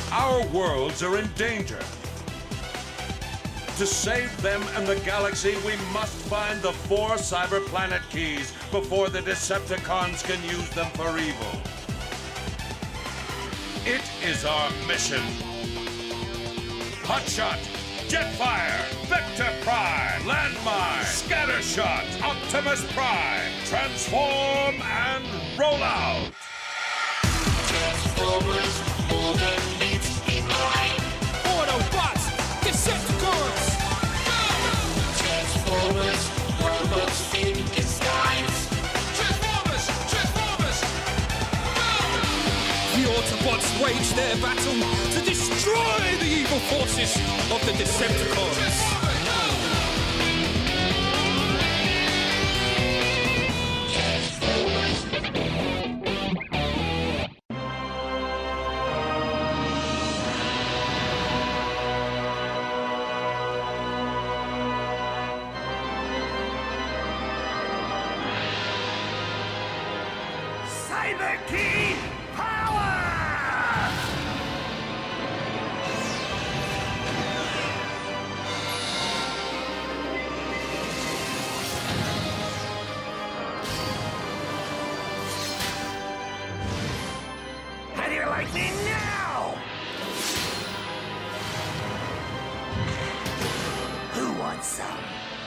Our worlds are in danger. To save them and the galaxy, we must find the 4 Cyber Planet keys before the Decepticons can use them for evil. It is our mission. Hotshot, Jetfire, Vector Prime, Landmine, Scattershot, Optimus Prime, transform and roll out! Transformers, more than meets the eye. Autobots, Decepticons! Transformers, robots in disguise. Transformers! Transformers! The Autobots wage their battle to destroy the evil forces of the Decepticons. Cyber Key Power! How do you like me now? Who wants some?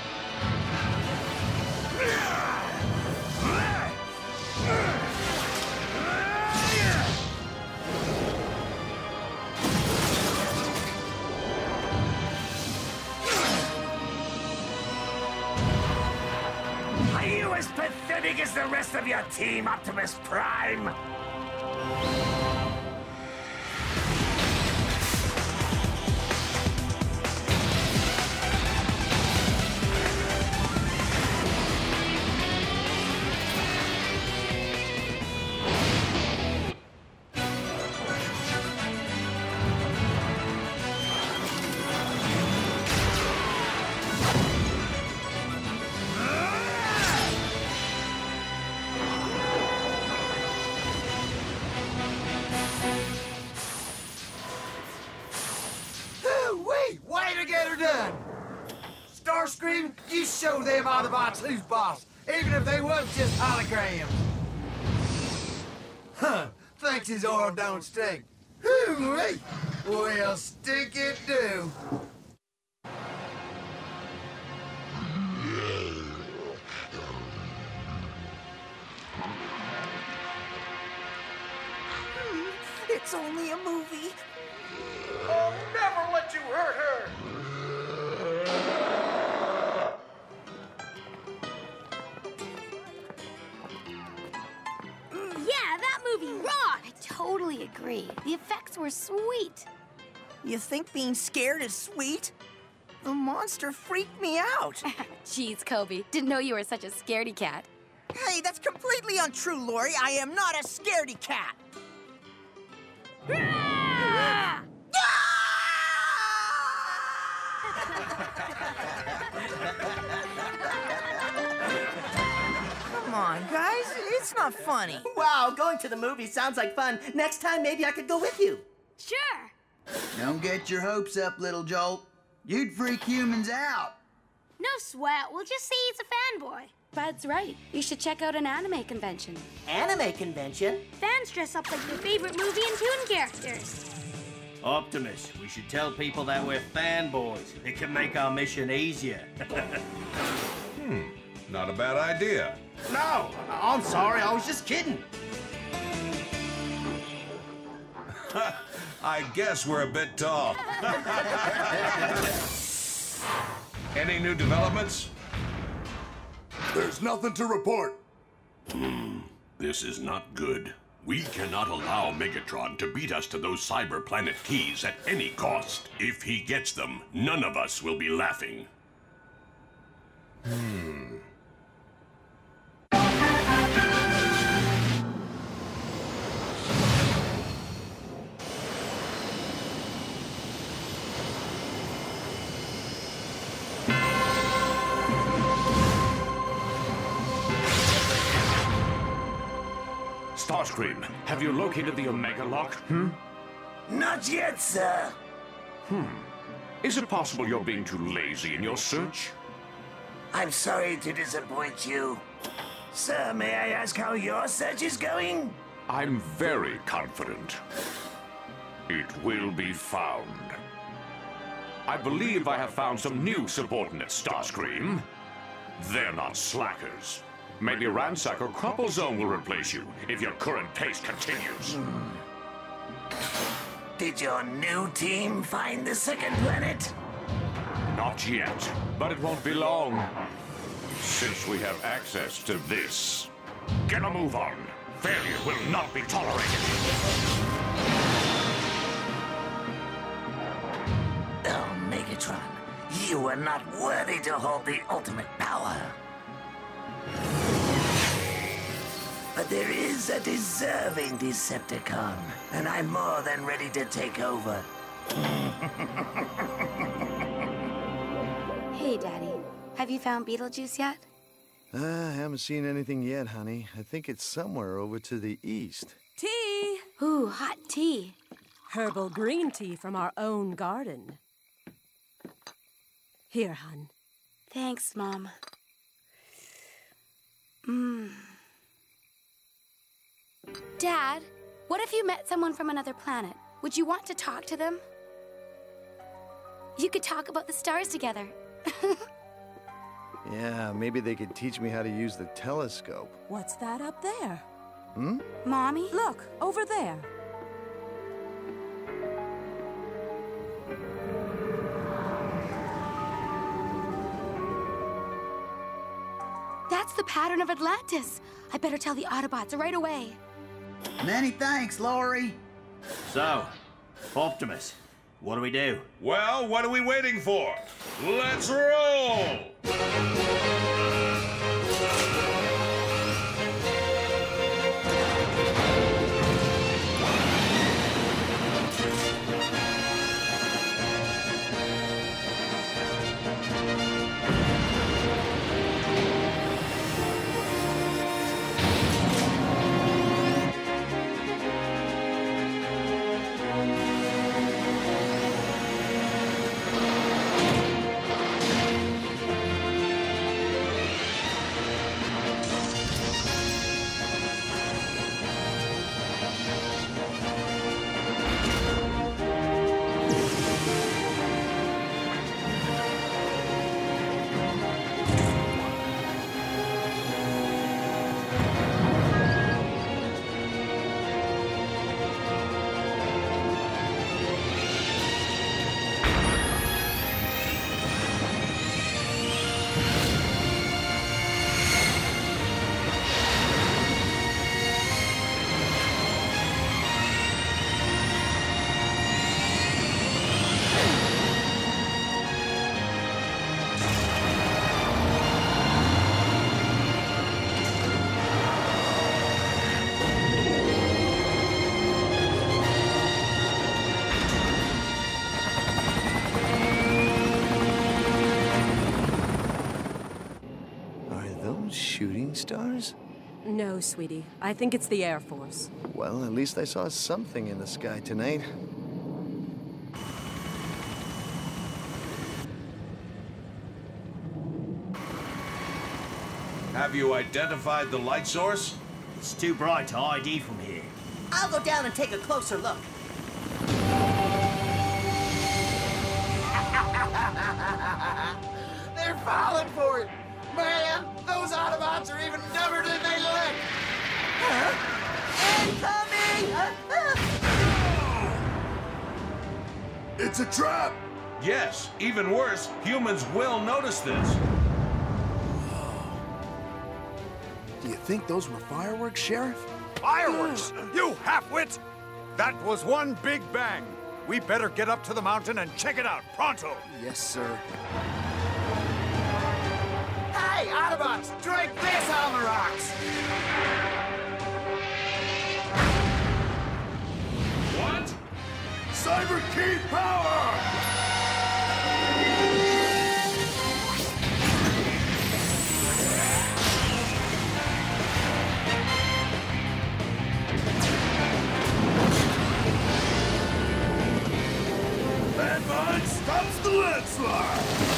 Are you as pathetic as the rest of your team, Optimus Prime? Way to get her done! Starscream, you show them Autobots who's boss, even if they was just holograms. Huh, thinks his arm don't stink. Hoo-wee! Well, stink it do. It's only a movie. I'll never let you hurt her! Yeah, that movie rocked! I totally agree. The effects were sweet. You think being scared is sweet? The monster freaked me out. Jeez, Kobe. Didn't know you were such a scaredy cat. Hey, that's completely untrue, Lori. I am not a scaredy cat. Ah! Come on, guys. It's not funny. Wow, going to the movie sounds like fun. Next time, maybe I could go with you. Sure. Don't get your hopes up, little Jolt. You'd freak humans out. No sweat. We'll just say he's a fanboy. Bud's right. You should check out an anime convention. Anime convention? Fans dress up like their favorite movie and toon characters. Optimus, we should tell people that we're fanboys. It can make our mission easier. Not a bad idea. No, I'm sorry, I was just kidding. I guess we're a bit tall. Any new developments? There's nothing to report. This is not good. We cannot allow Megatron to beat us to those Cyber Planet keys at any cost. If he gets them, none of us will be laughing. Starscream, have you located the Omega Lock? Not yet, sir. Is it possible you're being too lazy in your search? I'm sorry to disappoint you. Sir, may I ask how your search is going? I'm very confident. It will be found. I believe I have found some new subordinates, Starscream. They're not slackers. Maybe Ransack or Crumple Zone will replace you if your current pace continues. Did your new team find the second planet? Not yet, but it won't be long. Since we have access to this. Get a move on. Failure will not be tolerated. Oh, Megatron, you are not worthy to hold the ultimate power. But there is a deserving Decepticon, and I'm more than ready to take over. Hey, Daddy. Have you found Beetlejuice yet? I haven't seen anything yet, honey. I think it's somewhere over to the east. Tea! Ooh, hot tea. Herbal green tea from our own garden. Here, hun. Thanks, Mom. Dad, what if you met someone from another planet? Would you want to talk to them? You could talk about the stars together. Yeah, maybe they could teach me how to use the telescope. What's that up there? Mommy? Look, over there. That's the pattern of Atlantis. I better tell the Autobots right away. Many thanks, Laurie. So, Optimus, what do we do? Well, what are we waiting for? Let's roll! Shooting stars? No, sweetie. I think it's the Air Force. Well, at least I saw something in the sky tonight. Have you identified the light source? It's too bright to ID from here. I'll go down and take a closer look. They're falling for it! Man, those Autobots are even dumber than they look! Incoming! It's a trap! Yes, even worse, humans will notice this. Do you think those were fireworks, Sheriff? Fireworks? You halfwit! That was one big bang. We better get up to the mountain and check it out, pronto! Yes, sir. Hey, Autobots, drink this on the rocks! What? Cyber Key power! Chancellor!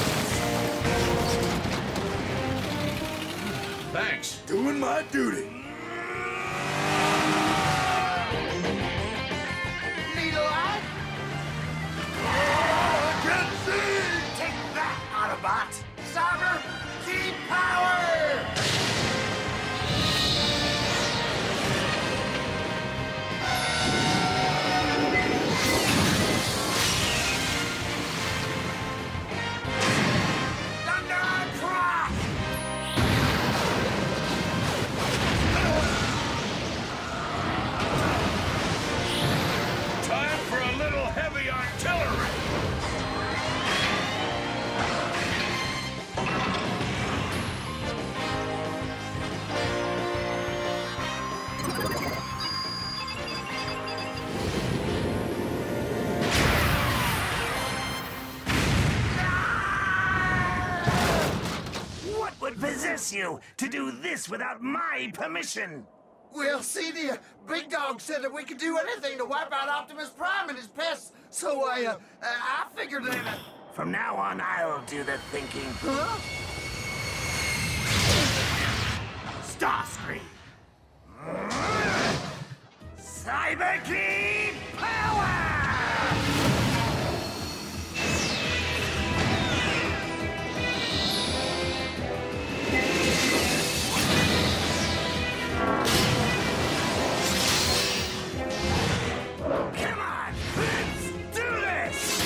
Thanks. Doing my duty. Need a light? I can see! Take that, Autobot! Cyber Key Power! Time for a little heavy artillery. What would possess you to do this without my permission? Well, see, the big dog said that we could do anything to wipe out Optimus Prime and his pests, so I figured that... From now on, I'll do the thinking. Huh? Starscream! Cyber Key Power! Come on, let's do this!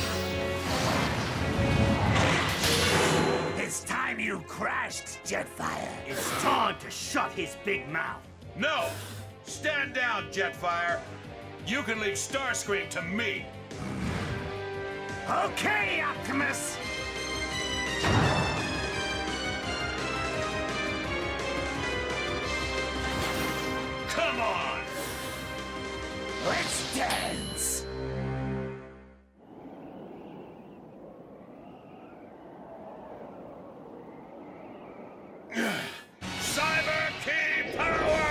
It's time you crashed, Jetfire. It's time to shut his big mouth. No! Stand down, Jetfire. You can leave Starscream to me. Okay, Optimus! Come on! Let's dance! Cyber Key Power!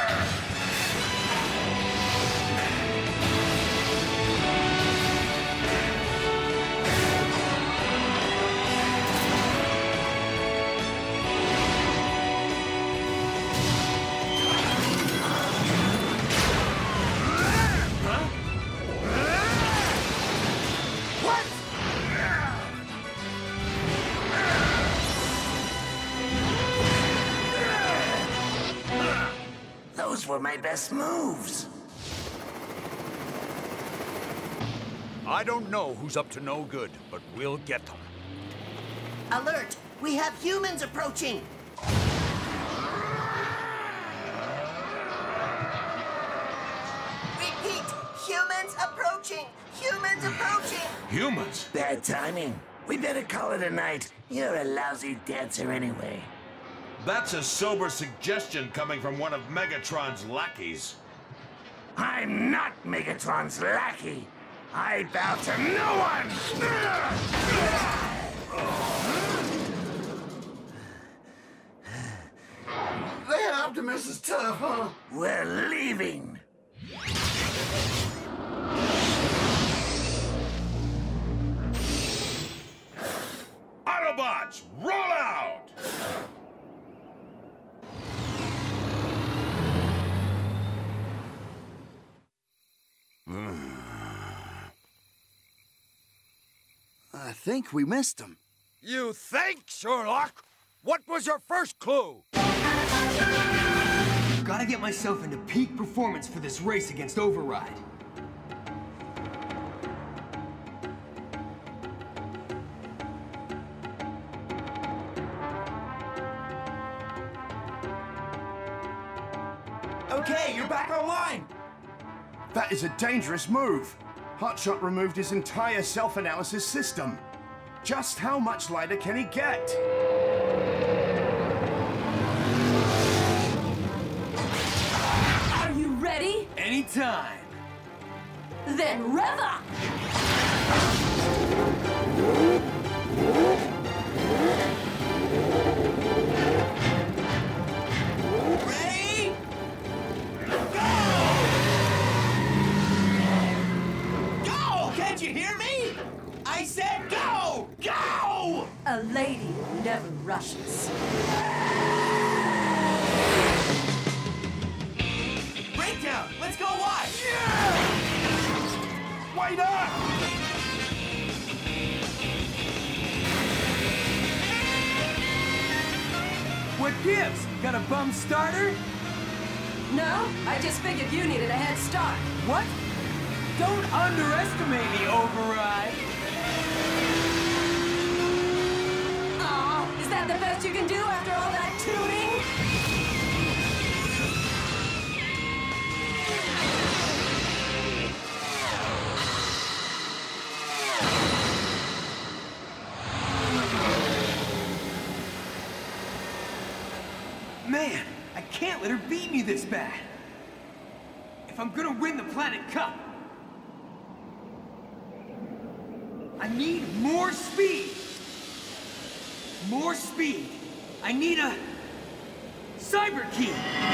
Those were my best moves. I don't know who's up to no good, but we'll get them. Alert! We have humans approaching! Repeat! Humans approaching! Humans approaching! Humans? Bad timing. We better call it a night. You're a lousy dancer anyway. That's a sober suggestion coming from one of Megatron's lackeys. I'm not Megatron's lackey. I bow to no one! That Optimus is tough, huh? We're leaving. Autobots, roll out! I think we missed him. You think, Sherlock? What was your first clue? Gotta get myself into peak performance for this race against Override. Okay, you're back online! That is a dangerous move. Hotshot removed his entire self-analysis system. Just how much lighter can he get? Are you ready? Anytime. Then rev up! Ready? Go! Can't you hear me? I said go! lady who never rushes. Breakdown! Let's go watch! Wait up! What gives? Got a bum starter? No, I just figured you needed a head start. What? Don't underestimate the override. Aw, is that the best you can do after all that tuning? Man, I can't let her beat me this bad. If I'm gonna win the Planet Cup, I need more speed. More speed. I need a cyber key.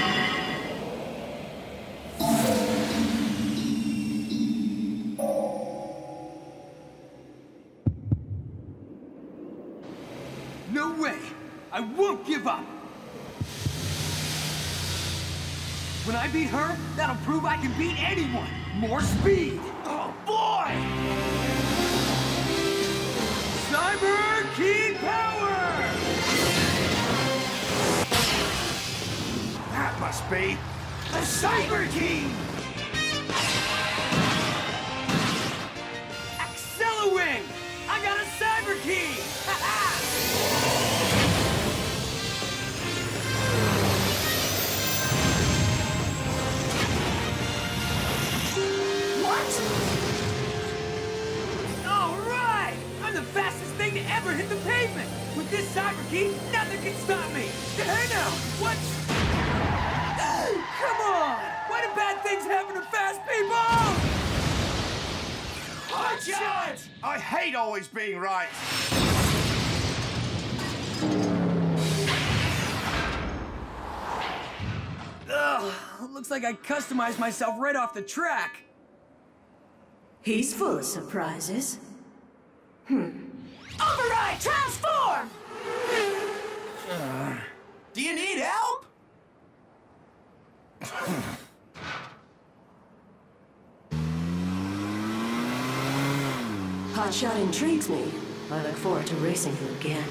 No way. I won't give up. When I beat her, that'll prove I can beat anyone. More speed. Oh, boy! Cyber Key Power! That must be The Cyber Key! Accelewing! I got a Cyber Key! Fastest thing to ever hit the pavement! With this cyber key, nothing can stop me! Hey now! What? Come on! Why do bad things happen to fast people? Hot shot! I hate always being right. Ugh, looks like I customized myself right off the track. He's full of surprises. Override! Transform! Do you need help? Hotshot intrigues me. I look forward to racing him again.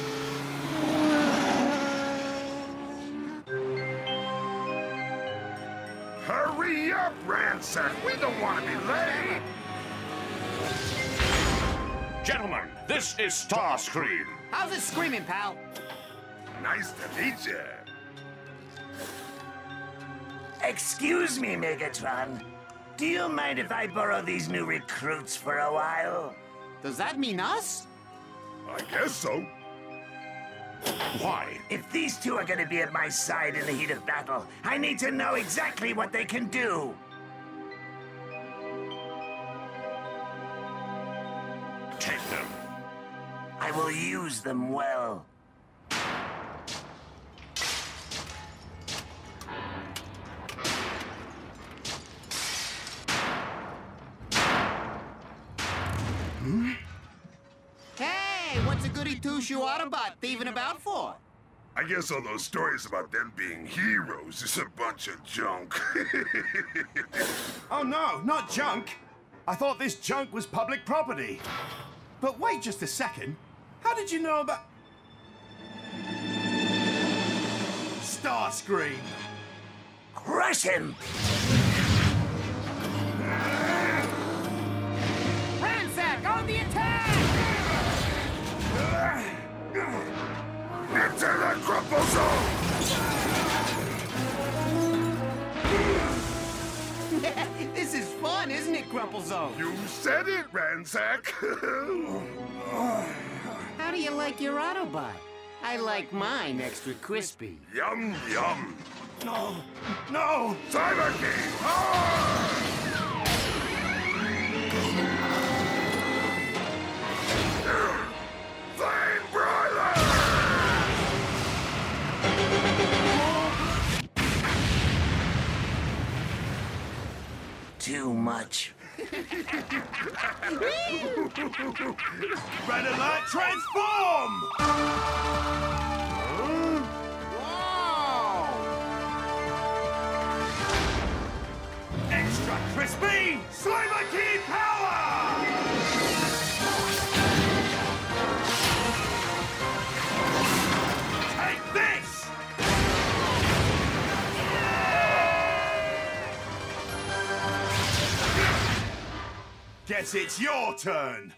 Hurry up, Ransack! We don't want to be late! Gentlemen, this is Starscream. How's it screaming, pal? Nice to meet you. Excuse me, Megatron. Do you mind if I borrow these new recruits for a while? Does that mean us? I guess so. Why? If these two are gonna be at my side in the heat of battle, I need to know exactly what they can do. Take them. I will use them well. Hey, what's a goody two-shoe Autobot thieving about for? I guess all those stories about them being heroes is a bunch of junk. Oh no, not junk. I thought this junk was public property. But wait just a second. How did you know about... Starscream? Crush him! Ransack, on the attack! Into the crumple zone! This is fun, isn't it, Crumple Zone? You said it, Ransack! How do you like your Autobot? I like mine extra crispy. Yum, yum! No! No! Cyber Key! Flame Broiler! Too much. Red alert, transform! Wow! Extra crispy Slimer Key power! Take this! Guess it's your turn.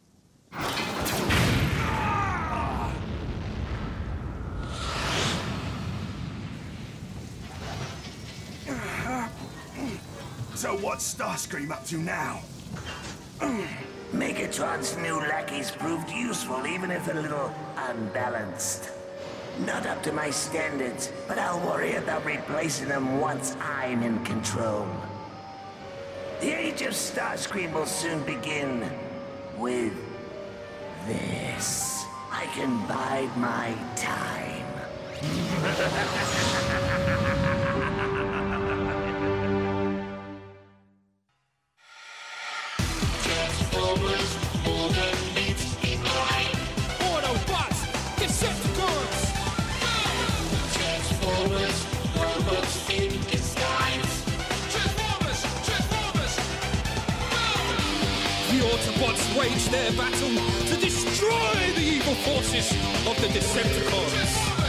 So what's Starscream up to now? Megatron's new lackeys proved useful, even if a little unbalanced. Not up to my standards, but I'll worry about replacing them once I'm in control. The age of Starscream will soon begin with this. I can bide my time. Transformers, moving meets in line. Autobots, Decepticons. Transformers, robots in disguise. The Autobots wage their battle to destroy the evil forces of the Decepticons.